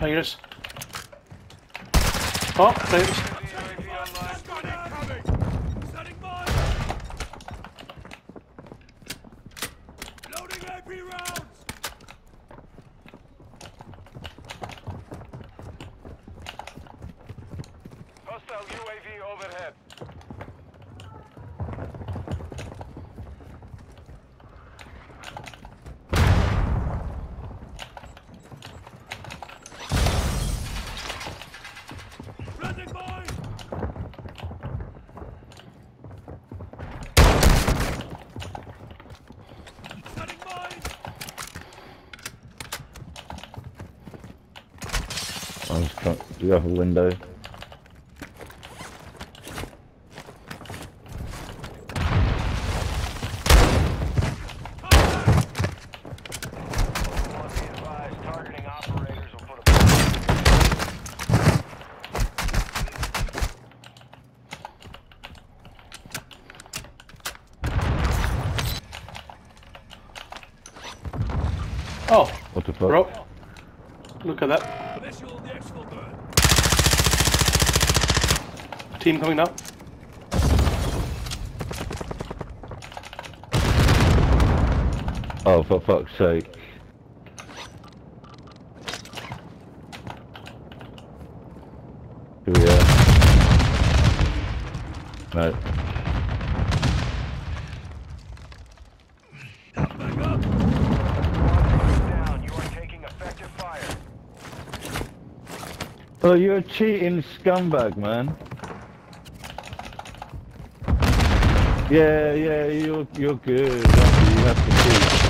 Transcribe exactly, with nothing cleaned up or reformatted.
Tigers. Oh, Tigers. Hostile U A V overhead. Planting mine! Setting mine! I'm just trying to do you have a window? Oh, What the fuck? bro. Look at that. Team coming up. Oh, for fuck's sake. Here we are. No. Oh, you're a cheating scumbag, man. Yeah, yeah, you're you're good. You have to cheat.